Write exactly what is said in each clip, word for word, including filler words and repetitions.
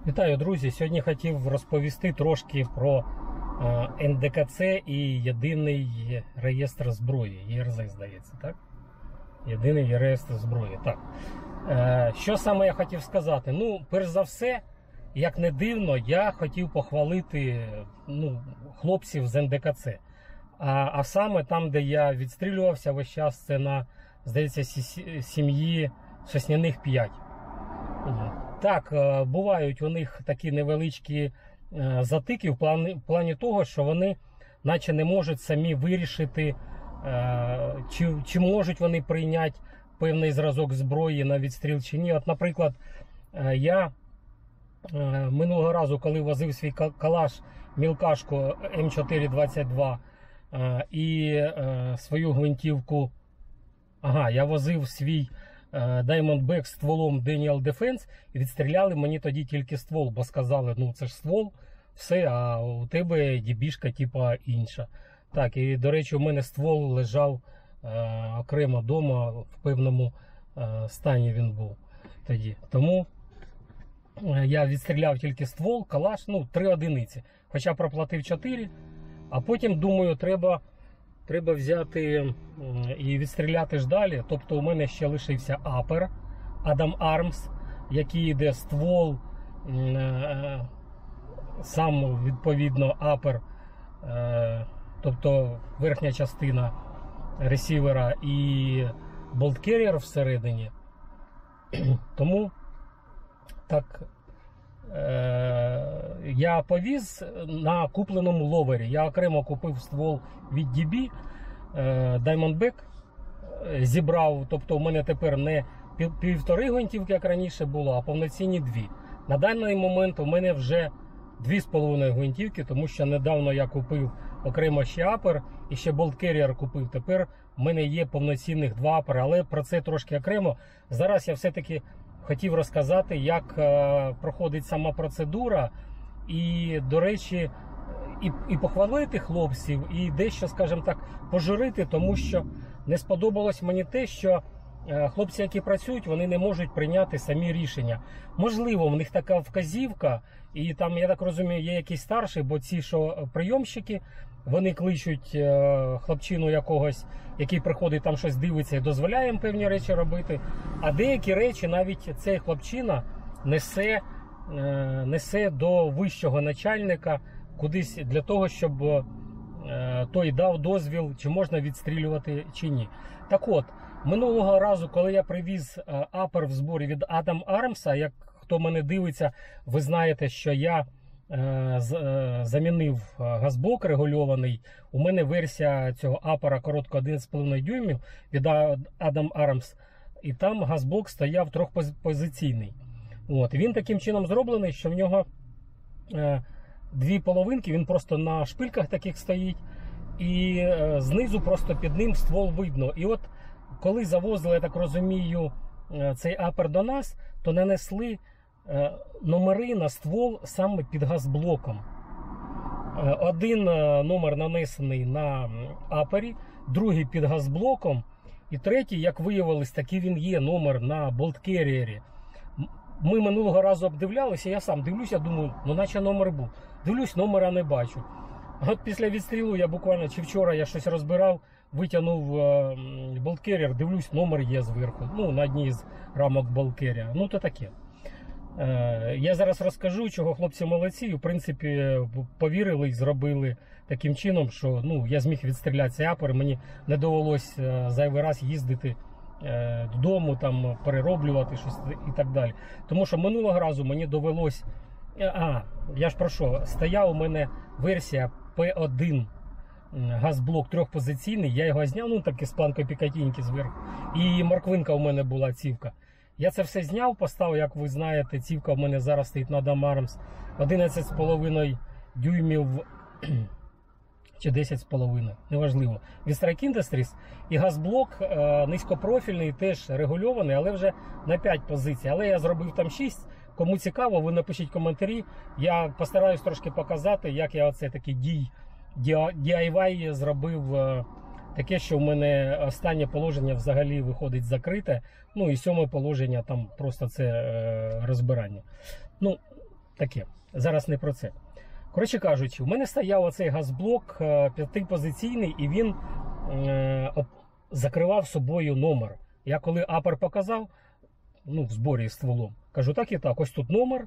Вітаю, друзі! Сьогодні хотів розповісти трошки про ен де ка це і єдиний реєстр зброї. є ер зет, здається, так? Єдиний реєстр зброї. Так. Що саме я хотів сказати? Ну, перш за все, як не дивно, я хотів похвалити ну, хлопців з ен де ка це. А, а саме там, де я відстрілювався весь час, це на, здається, сім'ї Сосняних п'ять. Так, бувають у них такі невеличкі затики в плані, в плані того, що вони наче не можуть самі вирішити, чи, чи можуть вони прийняти певний зразок зброї на відстріл чи ні. От, наприклад, я минулого разу, коли возив свій калаш, мілкашку ем чотири двадцять два і свою гвинтівку, ага, я возив свій Diamondback стволом Daniel Defense і відстріляли мені тоді тільки ствол, бо сказали, ну це ж ствол, все, а у тебе дібішка типа інша. Так, і до речі, у мене ствол лежав е, окремо вдома, в певному е, стані він був тоді. Тому е, я відстріляв тільки ствол, калаш, ну три одиниці, хоча проплатив чотири, а потім думаю, треба Треба взяти і відстріляти ж далі. Тобто у мене ще лишився апер Адам Армс, який йде ствол, сам відповідно апер, тобто верхня частина ресівера і болткеррір всередині. Тому так я повіз на купленому ловері. Я окремо купив ствол від ді бі, Diamondback, зібрав, тобто у мене тепер не півтори гвинтівки, як раніше було, а повноцінні дві. На даний момент у мене вже дві з половиною гвинтівки, тому що недавно я купив окремо ще апер і ще болткеррір купив. Тепер у мене є повноцінних два апери, але про це трошки окремо. Зараз я все-таки хотів розказати, як е, проходить сама процедура, і, до речі, і, і похвалити хлопців, і дещо, скажімо так, пожурити, тому що не сподобалось мені те, що е, хлопці, які працюють, вони не можуть прийняти самі рішення. Можливо, в них така вказівка, і там, я так розумію, є якийсь старший, бо ці, що прийомщики, вони кличуть е, хлопчину якогось, який приходить там щось дивиться і дозволяє їм певні речі робити. А деякі речі навіть цей хлопчина несе, е, несе до вищого начальника кудись для того, щоб е, той дав дозвіл, чи можна відстрілювати, чи ні. Так от, минулого разу, коли я привіз е, апер в зборі від Адам Армса, як хто мене дивиться, ви знаєте, що я замінив газблок регульований. У мене версія цього апера коротко один з половиною дюймів від Adam Arms, і там газблок стояв трьохпозиційний. От. Він таким чином зроблений, що в нього е, дві половинки, він просто на шпильках таких стоїть, і е, знизу просто під ним ствол видно. І от коли завозили, я так розумію, цей апер до нас, то нанесли номери на ствол саме під газблоком. Один номер нанесений на апері, другий під газблоком, і третій, як виявилось, такий він є, номер на болткерріері. Ми минулого разу обдивлялися, я сам дивлюся, думаю, ну наче номер був. Дивлюсь, номера не бачу. От після відстрілу я буквально, чи вчора я щось розбирав, витягнув болткерріер, дивлюсь, номер є зверху, ну на одній з рамок болткерріера. Ну то таке. Я зараз розкажу, чого хлопці молодці, і в принципі повірили і зробили таким чином, що ну, я зміг відстріляти цей апер, мені не довелось зайвий раз їздити додому, там, перероблювати щось і так далі. Тому що минулого разу мені довелось, а, я ж про що, стояв у мене версія пі один газблок трьохпозиційний, я його зняв, ну таки з планкою Пікатіньки зверху, і морквинка у мене була цівка. Я це все зняв, поставив, як ви знаєте, цівка в мене зараз стоїть на Adam Arms одинадцять з половиною дюймів чи десять з половиною, неважливо, від Strike Industries. І газблок е, низькопрофільний, теж регульований, але вже на п'ять позицій. Але я зробив там шість. Кому цікаво, ви напишіть коментарі. Я постараюсь трошки показати, як я оце такий дій, ді ай вай зробив. Е, Таке, що в мене останнє положення взагалі виходить закрите. Ну і сьоме положення, там просто це е, розбирання. Ну, таке. Зараз не про це. Коротше кажучи, у мене стояв оцей газблок п'ятипозиційний, і він е, закривав собою номер. Я коли апер показав, ну, в зборі з стволом, кажу, так і так, ось тут номер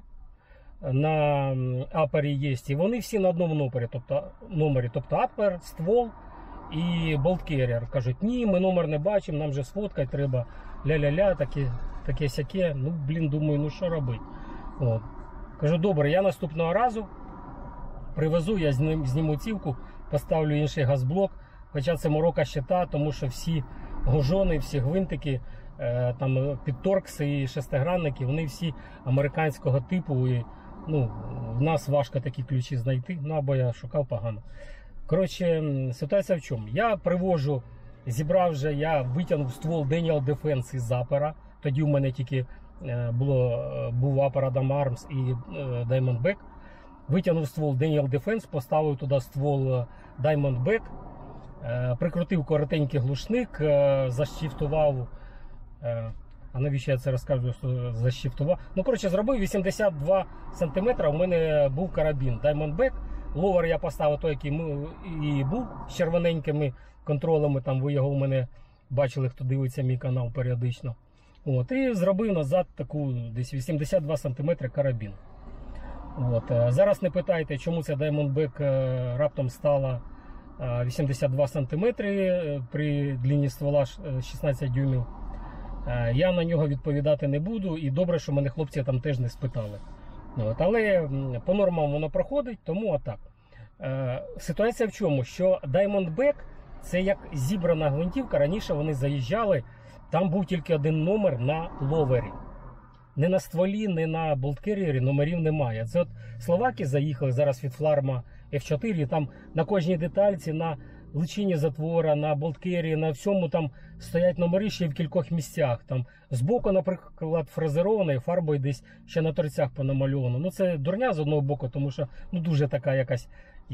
на апері є, і вони всі на одному номері, тобто, номері, тобто апер, ствол і болткеррір. Кажуть, ні, ми номер не бачимо, нам же сфоткати треба, ля-ля-ля, таке, таке-сяке. Ну, блін, думаю, ну що робити? От. Кажу, добре, я наступного разу привезу, я зніму цівку, поставлю інший газблок, хоча це морока щита, тому що всі гужони, всі гвинтики, там підторкси і шестигранники, вони всі американського типу, і ну, в нас важко такі ключі знайти, ну або я шукав погано. Коротше, ситуація в чому? Я привожу, зібрав вже, я витягнув ствол Daniel Defense із апера, тоді в мене тільки було, був апер Adam Arms і Diamondback. Витягнув ствол Daniel Defense, поставив туди ствол Diamondback, прикрутив коротенький глушник, защифтував. А навіщо я це розкажу, що защифтував? Ну, коротше, зробив вісімдесят два сантиметри, у мене був карабін Diamondback. Ловер я поставив той, який і був з червоненькими контролями, там ви його у мене бачили, хто дивиться мій канал періодично. От, і зробив назад таку десь вісімдесят два сантиметри карабін. От, зараз не питайте, чому ця Diamondback раптом стала вісімдесят два сантиметри при длині ствола шістнадцять дюймів. Я на нього відповідати не буду, і добре, що мене хлопці там теж не спитали. От, але по нормам воно проходить, тому отак. Ситуація в чому? Що Diamondback це як зібрана гвинтівка, раніше вони заїжджали, там був тільки один номер на ловері. Не на стволі, не на болткеррері номерів немає. Це от словаки заїхали зараз від Фларма еф чотири, там на кожній детальці, на личині затвора, на болткеррі, на всьому там стоять номери ще в кількох місцях. Там збоку, наприклад, фрезероване, фарбою десь ще на торцях понамальовано. Ну це дурня з одного боку, тому що ну, дуже така якась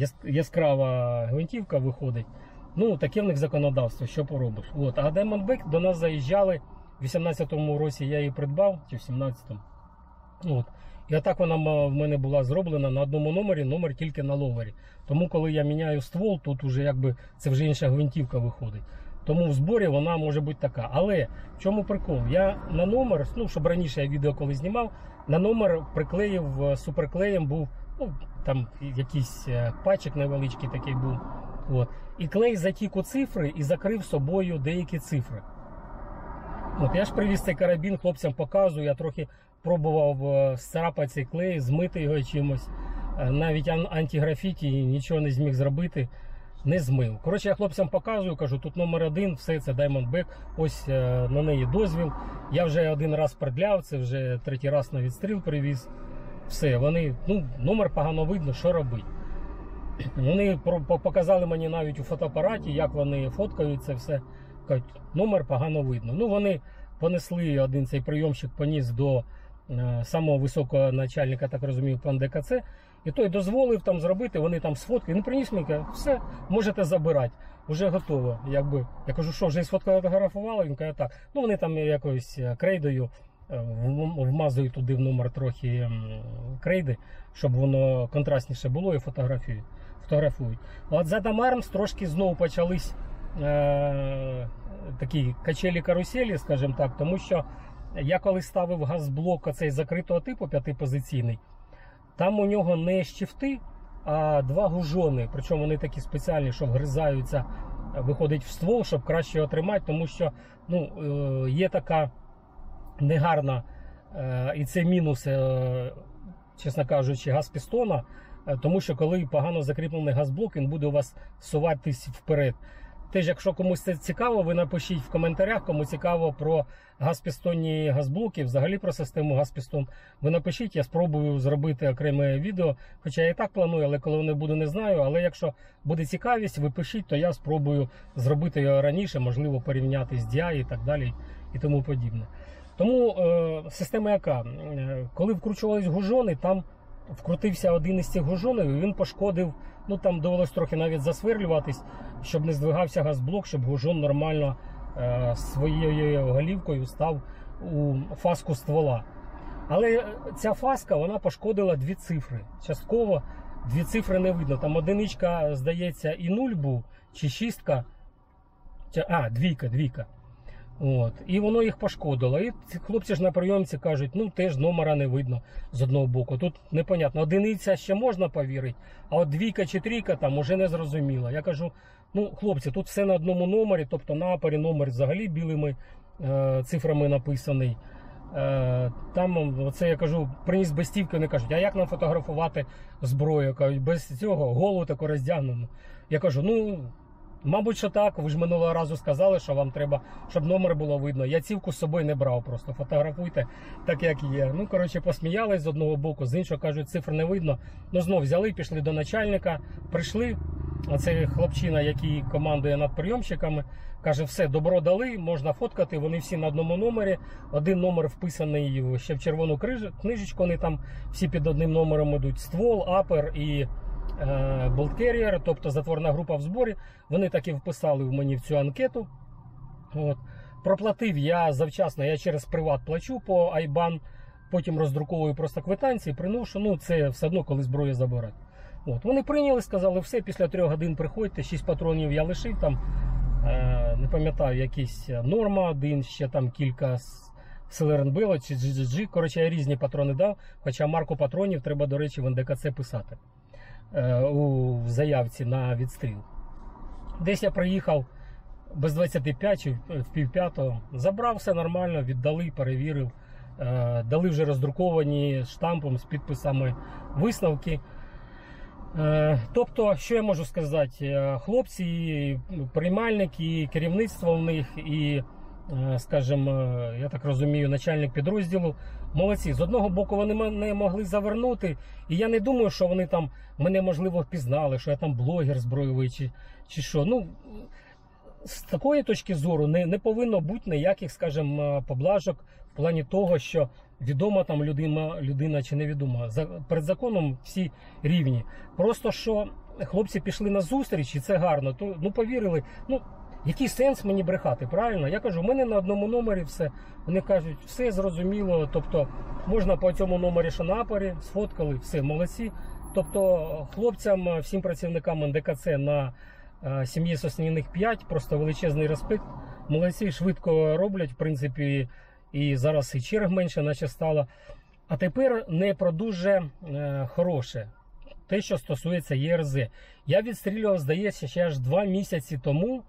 яскрава гвинтівка виходить. Ну, таке в них законодавство, що поробиш. От. А Diamondback до нас заїжджали, в вісімнадцятому році я її придбав, чи в сімнадцятому. От. І отак вона в мене була зроблена на одному номері, номер тільки на ловері. Тому коли я міняю ствол, тут вже якби це вже інша гвинтівка виходить. Тому в зборі вона може бути така. Але в чому прикол? Я на номер, ну, щоб раніше я відео коли знімав, на номер приклеїв суперклеєм був, ну, там якийсь патчик невеличкий такий був. От. І клей затік у цифри і закрив собою деякі цифри. От, я ж привіз цей карабін, хлопцям показую, я трохи пробував сцарапати цей клей, змити його чимось. Навіть антиграфіті нічого не зміг зробити, не змив. Коротше, я хлопцям показую, кажу, тут номер один, все це Diamondback, ось на неї дозвіл. Я вже один раз продляв, це вже третій раз на відстріл привіз. Все, вони, ну, номер погано видно, що робити. Вони показали мені навіть у фотоапараті, як вони фоткають це все. Кажуть, номер погано видно. Ну, вони понесли, один цей прийомщик поніс до е, самого високого начальника, так розумію, пан Д К Це. І той дозволив там зробити, вони там сфоткали. Ну, приніс мені, каже, все, можете забирати, вже готово. Якби. Я кажу, що, вже сфотографували? Він каже, так. Ну, вони там якоюсь крейдою вмазують туди в номер трохи крейди, щоб воно контрастніше було і фотографують. фотографують. От за Adam Arms трошки знову почались е, такі качелі-каруселі, скажімо так, тому що я коли ставив газблок оцей закритого типу п'ятипозиційний, там у нього не щифти, а два гужони, причому вони такі спеціальні, що вгризаються, виходить в ствол, щоб краще його тримати, тому що ну, е, є така негарна, е, і це мінус, е, чесно кажучи, газпістона, е, тому що коли погано закріплений газблок, він буде у вас суватись вперед. Теж, якщо комусь це цікаво, ви напишіть в коментарях, кому цікаво про газпістонні газблоки, взагалі про систему газпістон. Ви напишіть, я спробую зробити окреме відео, хоча я і так планую, але коли воно буде, не знаю. Але якщо буде цікавість, ви пишіть, то я спробую зробити його раніше, можливо порівняти з ді ай і так далі і тому подібне. Тому е, система яка? Коли вкручувались гужони, там вкрутився один із цих гужонів і він пошкодив, ну там довелось трохи навіть засверлюватись, щоб не здвигався газблок, щоб гужон нормально е, своєю голівкою став у фаску ствола. Але ця фаска, вона пошкодила дві цифри. Частково дві цифри не видно. Там одиничка, здається, і нуль був, чи шістка, чи, а, двійка, двійка. От. І воно їх пошкодило. І ці хлопці ж на прийомці кажуть, ну теж номера не видно з одного боку. Тут непонятно, одиниця ще можна повірити, а от двійка чи трійка там уже не зрозуміло. Я кажу, ну хлопці, тут все на одному номері, тобто на апері номер взагалі білими е, цифрами написаний. Е, там, оце я кажу, приніс безстівки, вони кажуть, а як нам фотографувати зброю? Кажуть, без цього, голову таку роздягнену. Я кажу, ну... Мабуть, що так, ви ж минулого разу сказали, що вам треба, щоб номер було видно. Я цівку з собою не брав, просто фотографуйте так, як є. Ну, коротше, посміялись з одного боку, з іншого, кажуть, цифр не видно. Ну, знов взяли, пішли до начальника, прийшли. Оцей хлопчина, який командує над прийомщиками, каже, все, добро дали, можна фоткати, вони всі на одному номері. Один номер вписаний ще в червону книжечку, вони там всі під одним номером йдуть. Ствол, апер і... Bolt Carrier, тобто затворна група в зборі. Вони так і вписали в мені в цю анкету. От. Проплатив я завчасно, я через приват плачу по Айбан, потім роздруковую просто квитанції, приношу, ну це все одно, коли зброю забирають. От. Вони прийняли, сказали, все, після трьох годин приходьте, шість патронів я лишив, там, е, не пам'ятаю, якісь Норма один, ще там кілька Селеренбело чи джі джі джі, коротше, я різні патрони дав, хоча марку патронів треба, до речі, в ен де ка це писати. У заявці на відстріл. Десь я приїхав без двадцяти п'ять чи в пів п'ятого, забрав все нормально, віддали, перевірив, дали вже роздруковані штампом з підписами висновки. Тобто, що я можу сказати, хлопці, приймальники, керівництво в них і, скажімо, я так розумію, начальник підрозділу, молодці. З одного боку вони мене могли завернути, і я не думаю, що вони там мене, можливо, впізнали, що я там блогер збройовий чи, чи що. Ну, з такої точки зору не, не повинно бути ніяких, скажімо, поблажок в плані того, що відома там людина, людина чи невідома. За, перед законом всі рівні. Просто, що хлопці пішли на зустріч, і це гарно, то, ну, повірили, ну, який сенс мені брехати, правильно? Я кажу, в мене на одному номері все. Вони кажуть, все зрозуміло, тобто можна по цьому номері, що на апері, сфоткали, все, молодці. Тобто хлопцям, всім працівникам ен де ка це на е, сім'ї Соснівних п'ять, просто величезний респект. Молодці, швидко роблять, в принципі, і зараз і черг менше наче стало. А тепер не про дуже е, хороше. Те, що стосується є ер зет. Я відстрілював, здається, ще аж два місяці тому,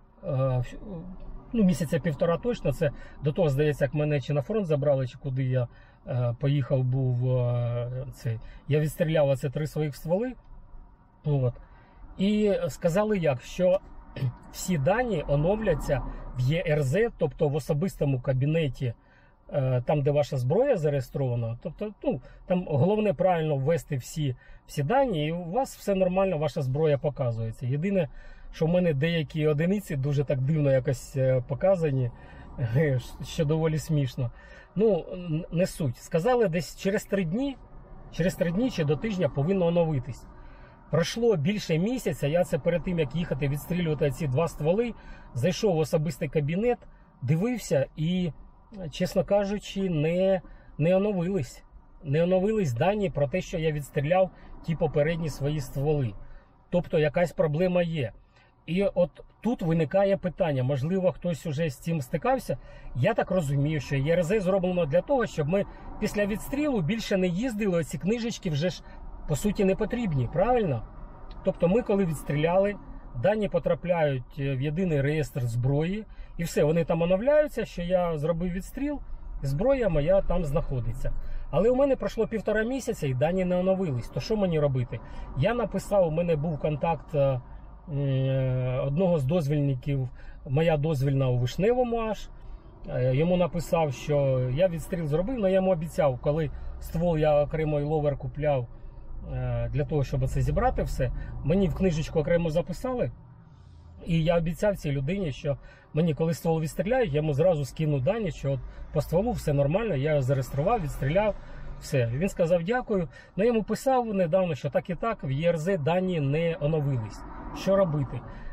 ну, місяця півтора точно, це до того, здається, як мене чи на фронт забрали, чи куди я е, поїхав, був е, цей. Я відстріляв оце три своїх стволи. От. І сказали як, що всі дані оновляться в є ер зет, тобто в особистому кабінеті, е, там, де ваша зброя зареєстрована. Тобто, ну, там головне правильно ввести всі, всі дані, і у вас все нормально, ваша зброя показується. Єдине, що в мене деякі одиниці дуже так дивно якось показані, що доволі смішно. Ну, не суть. Сказали, десь через три дні, через три дні чи до тижня повинно оновитись. Пройшло більше місяця, я це перед тим, як їхати відстрілювати ці два стволи, зайшов в особистий кабінет, дивився і, чесно кажучи, не, не оновились. Не оновились дані про те, що я відстріляв ті попередні свої стволи. Тобто якась проблема є. І от тут виникає питання, можливо, хтось уже з цим стикався. Я так розумію, що є ер зет зроблено для того, щоб ми після відстрілу більше не їздили, ці книжечки вже ж, по суті, не потрібні, правильно? Тобто ми, коли відстріляли, дані потрапляють в єдиний реєстр зброї, і все, вони там оновляються, що я зробив відстріл, зброя моя там знаходиться. Але у мене пройшло півтора місяця і дані не оновились. То що мені робити? Я написав, у мене був контакт одного з дозвільників, моя дозвільна у Вишневому аж. Йому написав, що я відстріл зробив, але я йому обіцяв, коли ствол я окремо і ловер купляв для того, щоб це зібрати все, мені в книжечку окремо записали. І я обіцяв цій людині, що мені, коли ствол відстріляють, я йому зразу скину дані, що от по стволу все нормально, я його зареєстрував, відстріляв, все. Він сказав дякую. Ну, я йому писав недавно, що так і так, в є ер зет дані не оновились. Що робити?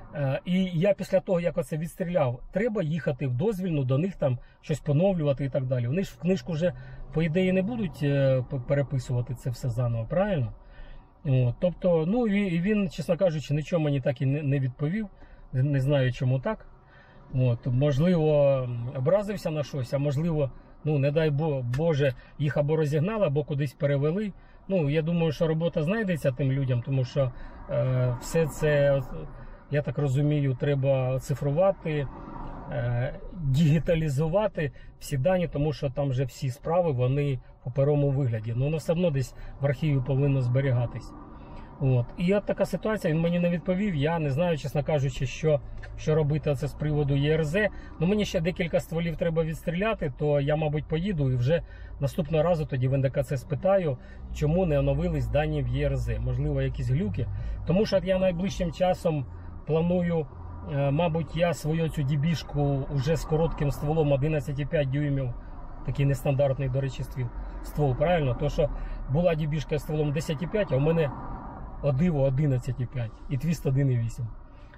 І я після того, як оце відстріляв, треба їхати в дозвільну, до них там щось поновлювати і так далі. Вони ж в книжку вже, по ідеї, не будуть переписувати це все заново, правильно? От, тобто, ну, він, він, чесно кажучи, нічого мені так і не відповів. Не знаю, чому так. От, можливо, образився на щось, а можливо, ну, не дай Боже, їх або розігнали, або кудись перевели. Ну, я думаю, що робота знайдеться тим людям, тому що е, все це, я так розумію, треба цифрувати, е, дігіталізувати всі дані, тому що там вже всі справи, вони в паперовому вигляді. Ну, воно все одно десь в архіві повинно зберігатись. От. І от така ситуація, він мені не відповів, я не знаю, чесно кажучи, що, що робити це з приводу Є Ер Зет. Ну, мені ще декілька стволів треба відстріляти, то я, мабуть, поїду і вже наступного разу тоді в Ен Де Ка Це спитаю, чому не оновились дані в Є Ер Зет. Можливо, якісь глюки. Тому що я найближчим часом планую, мабуть, я свою цю дібішку вже з коротким стволом одинадцять і п'ять дюймів, такий нестандартний, до речі, ствол, ствол, правильно? То, що була дібішка з стволом десять і п'ять, а у мене о диво одинадцять і п'ять і твіст один і вісім.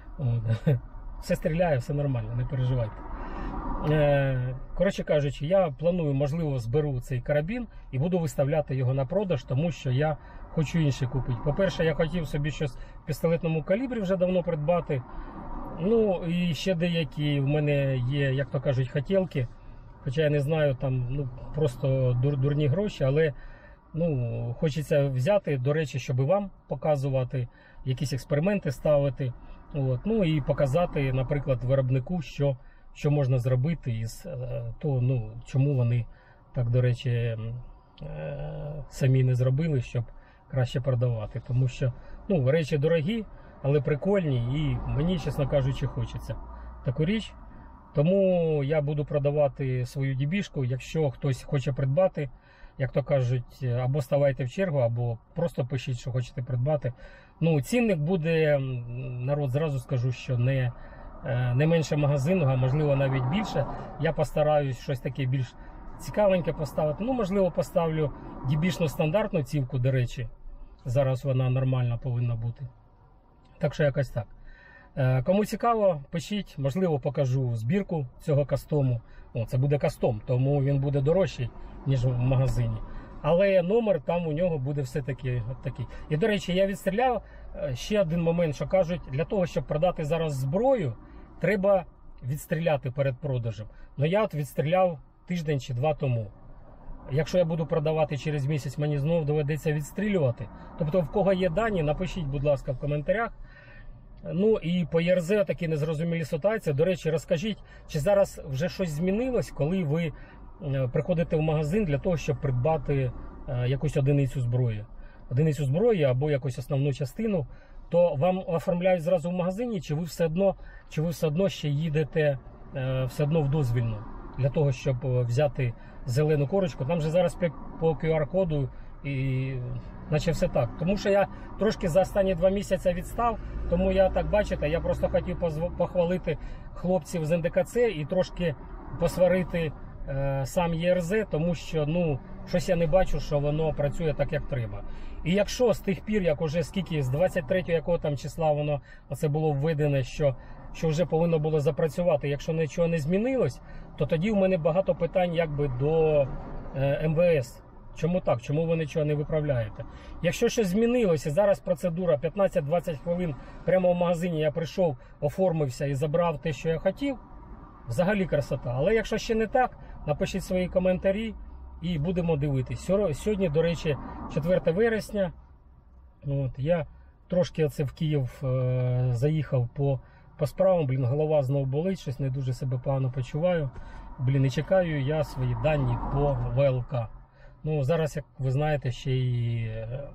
Все стріляє, все нормально, не переживайте. Коротше кажучи, я планую, можливо, зберу цей карабін і буду виставляти його на продаж, тому що я хочу інший купити. По-перше, я хотів собі щось в пістолетному калібрі вже давно придбати. Ну, і ще деякі в мене є, як то кажуть, хотілки. Хоча я не знаю, там ну, просто дур, дурні гроші, але ну, хочеться взяти, до речі, щоб і вам показувати, якісь експерименти ставити. От. Ну і показати, наприклад, виробнику, що, що можна зробити із того, ну, чому вони так, до речі, самі не зробили, щоб краще продавати. Тому що ну, речі дорогі, але прикольні і мені, чесно кажучи, хочеться таку річ. Тому я буду продавати свою дібішку, якщо хтось хоче придбати, як то кажуть, або ставайте в чергу, або просто пишіть, що хочете придбати. Ну, цінник буде, народ, зразу скажу, що не, не менше магазинного, а можливо навіть більше. Я постараюсь щось таке більш цікавеньке поставити. Ну, можливо, поставлю дібішну стандартну цівку, до речі. Зараз вона нормальна повинна бути. Так що якось так. Кому цікаво, пишіть, можливо, покажу збірку цього кастому. О, це буде кастом, тому він буде дорожчий, ніж в магазині. Але номер там у нього буде все-таки такий. І, до речі, я відстріляв ще один момент, що кажуть, для того, щоб продати зараз зброю, треба відстріляти перед продажем. Ну я от відстріляв тиждень чи два тому. Якщо я буду продавати через місяць, мені знову доведеться відстрілювати. Тобто, в кого є дані, напишіть, будь ласка, в коментарях. Ну і по Є Ер Зет такі незрозумілі ситуації. До речі, розкажіть, чи зараз вже щось змінилось, коли ви приходите в магазин для того, щоб придбати якусь одиницю зброї. Одиницю зброї або якусь основну частину, то вам оформляють зразу в магазині, чи ви все одно, чи ви все одно ще їдете все одно в дозвільну для того, щоб взяти зелену корочку. Там же зараз по Ку Ар коду і наче все так. Тому що я трошки за останні два місяці відстав, тому я так, бачите, я просто хотів похвалити хлопців з Ен Де Ка Це і трошки посварити е, сам Є Ер Зет, тому що, ну, щось я не бачу, що воно працює так, як треба. І якщо з тих пір, як уже скільки, з двадцять третього якого там числа воно оце було введене, що, що вже повинно було запрацювати, якщо нічого не змінилось, то тоді в мене багато питань якби до е, Ем Ве Ес. Чому так? Чому ви нічого не виправляєте? Якщо щось змінилося, зараз процедура п'ятнадцять-двадцять хвилин прямо в магазині я прийшов, оформився і забрав те, що я хотів, взагалі красота. Але якщо ще не так, напишіть свої коментарі і будемо дивитись. Сьогодні, до речі, четверте вересня. От, я трошки оце в Київ е заїхав по, по справам. Блін, голова знову болить, щось не дуже себе погано почуваю. Блін, і чекаю я свої дані по Ве Ел Ка. Ну, зараз, як ви знаєте, ще й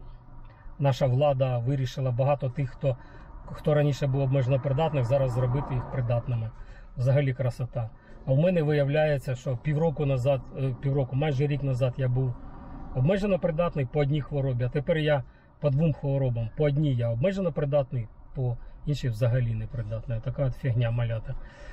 наша влада вирішила багато тих, хто, хто раніше був обмежено придатних, зараз зробити їх придатними. Взагалі красота. А в мене виявляється, що півроку назад, півроку, майже рік назад я був обмежено придатний по одній хворобі, а тепер я по двом хворобам. По одній я обмежено придатний, по іншій взагалі не придатний. Така от фігня малята.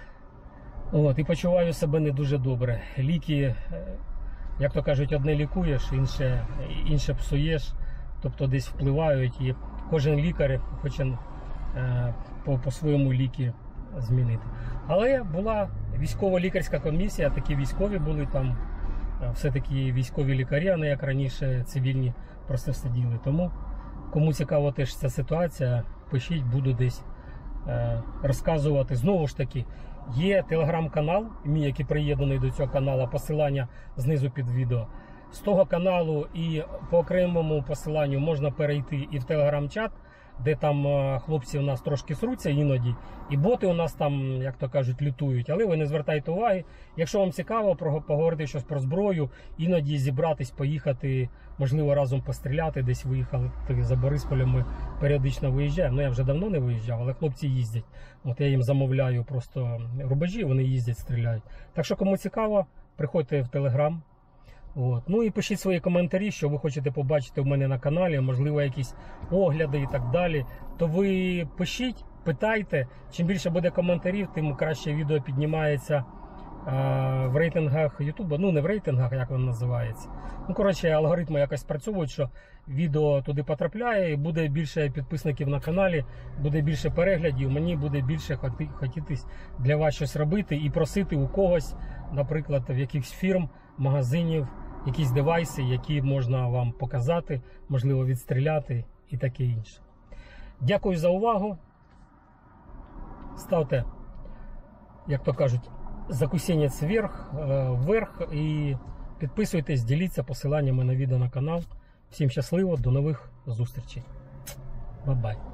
От, і почуваю себе не дуже добре. Ліки, як то кажуть, одне лікуєш, інше, інше псуєш, тобто десь впливають. І кожен лікар хоче е, по, по своєму ліки змінити. Але була військово-лікарська комісія, такі військові були там, все-таки військові лікарі, а не як раніше цивільні просто сиділи. Тому кому цікава теж ця ситуація, пишіть, буду десь е, розказувати. Знову ж таки, є телеграм-канал, мій, який приєднаний до цього каналу, посилання знизу під відео. З того каналу і по окремому посиланню можна перейти і в телеграм-чат, де там хлопці у нас трошки сруться іноді, і боти у нас там, як то кажуть, лютують. Але ви не звертайте уваги. Якщо вам цікаво поговорити щось про зброю, іноді зібратись, поїхати, можливо, разом постріляти, десь виїхали за Борисполем, ми періодично виїжджаємо. Ну, я вже давно не виїжджав, але хлопці їздять. От я їм замовляю просто рубежі, вони їздять, стріляють. Так що, кому цікаво, приходьте в телеграм. От. Ну і пишіть свої коментарі, що ви хочете побачити в мене на каналі, можливо, якісь огляди і так далі. То ви пишіть, питайте. Чим більше буде коментарів, тим краще відео піднімається а, в рейтингах Ютуба. Ну, не в рейтингах, як воно називається. Ну, коротше, алгоритми якось спрацьовують, що відео туди потрапляє, і буде більше підписників на каналі, буде більше переглядів, мені буде більше хотітись для вас щось робити і просити у когось, наприклад, в якихось фірм, магазинів, якісь девайси, які можна вам показати, можливо, відстріляти і таке інше. Дякую за увагу. Ставте, як то кажуть, закусінець вверх, вверх і підписуйтесь, діліться посиланнями на відео на канал. Всім щасливо, до нових зустрічей. Бай-бай.